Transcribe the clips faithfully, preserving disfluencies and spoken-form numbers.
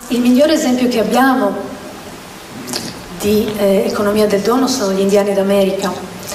il migliore esempio che abbiamo di eh, economia del dono sono gli indiani d'America.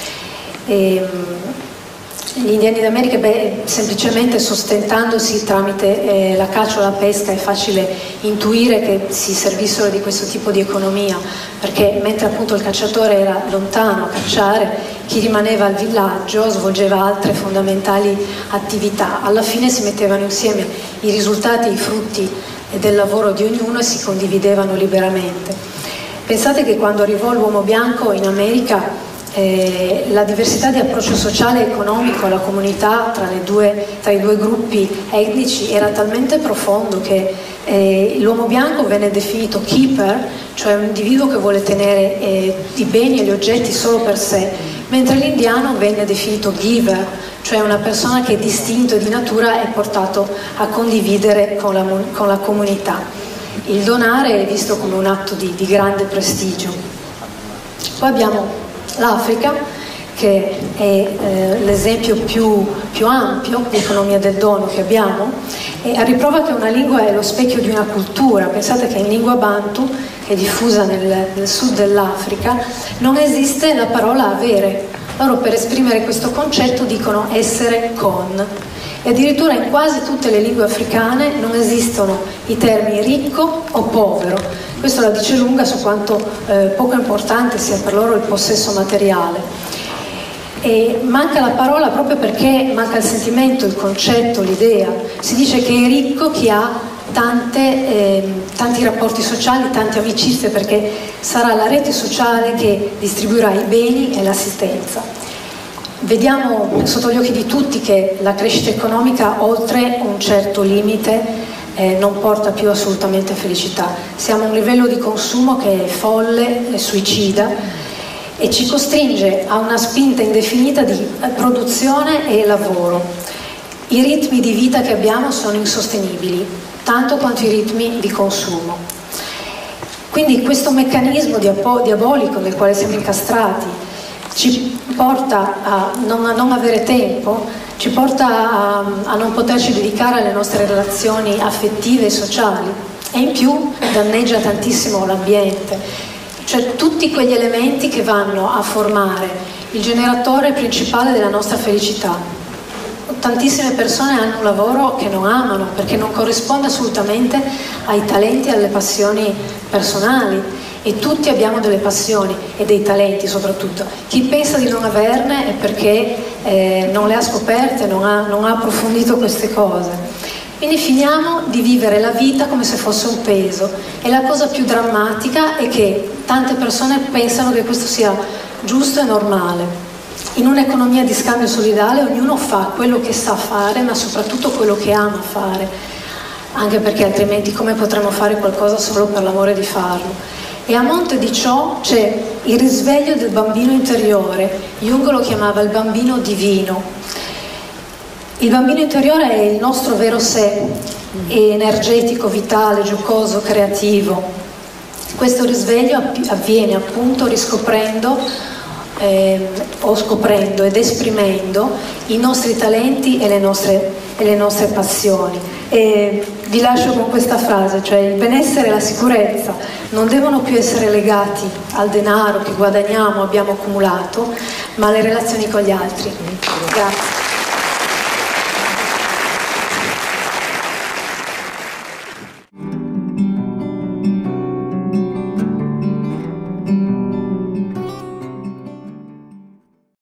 E, Gli indiani d'America, beh, semplicemente sostentandosi tramite eh, la caccia o la pesca, è facile intuire che si servissero di questo tipo di economia, perché mentre appunto il cacciatore era lontano a cacciare, chi rimaneva al villaggio svolgeva altre fondamentali attività. Alla fine si mettevano insieme i risultati e i frutti del lavoro di ognuno e si condividevano liberamente. Pensate che quando arrivò l'uomo bianco in America, Eh, la diversità di approccio sociale e economico alla comunità tra, le due, tra i due gruppi etnici era talmente profondo che eh, l'uomo bianco venne definito keeper, cioè un individuo che vuole tenere eh, i beni e gli oggetti solo per sé, mentre l'indiano venne definito giver, cioè una persona che distinto di natura è portato a condividere con la, con la comunità. Il donare è visto come un atto di, di grande prestigio. Poi abbiamo l'Africa, che è eh, l'esempio più, più ampio di economia del dono che abbiamo, e a riprova che una lingua è lo specchio di una cultura. Pensate che in lingua bantu, che è diffusa nel, nel sud dell'Africa, non esiste la parola avere. Loro per esprimere questo concetto dicono essere con, e addirittura in quasi tutte le lingue africane non esistono i termini ricco o povero. Questo la dice lunga su quanto eh, poco importante sia per loro il possesso materiale. E manca la parola proprio perché manca il sentimento, il concetto, l'idea. Si dice che è ricco chi ha tante, eh, tanti rapporti sociali, tante amicizie, perché sarà la rete sociale che distribuirà i beni e l'assistenza. Vediamo sotto gli occhi di tutti che la crescita economica oltre un certo limite Eh, non porta più assolutamente felicità. Siamo a un livello di consumo che è folle, è suicida e ci costringe a una spinta indefinita di produzione e lavoro. I ritmi di vita che abbiamo sono insostenibili, tanto quanto i ritmi di consumo. Quindi questo meccanismo diabolico nel quale siamo incastrati ci porta a non, a non avere tempo, ci porta a, a non poterci dedicare alle nostre relazioni affettive e sociali, e in più danneggia tantissimo l'ambiente, cioè tutti quegli elementi che vanno a formare il generatore principale della nostra felicità. Tantissime persone hanno un lavoro che non amano perché non corrisponde assolutamente ai talenti e alle passioni personali. E tutti abbiamo delle passioni e dei talenti soprattutto. Chi pensa di non averne è perché eh, non le ha scoperte, non ha, non ha approfondito queste cose. Quindi finiamo di vivere la vita come se fosse un peso, e la cosa più drammatica è che tante persone pensano che questo sia giusto e normale. In un'economia di scambio solidale ognuno fa quello che sa fare, ma soprattutto quello che ama fare, anche perché altrimenti come potremmo fare qualcosa solo per l'amore di farlo? E a monte di ciò c'è il risveglio del bambino interiore. Jung lo chiamava il bambino divino. Il bambino interiore è il nostro vero sé, è energetico, vitale, giocoso, creativo. Questo risveglio avviene appunto riscoprendo eh, o scoprendo ed esprimendo i nostri talenti e le nostre, e le nostre passioni. E vi lascio con questa frase, cioè il benessere e la sicurezza non devono più essere legati al denaro che guadagniamo, abbiamo accumulato, ma alle relazioni con gli altri. Grazie.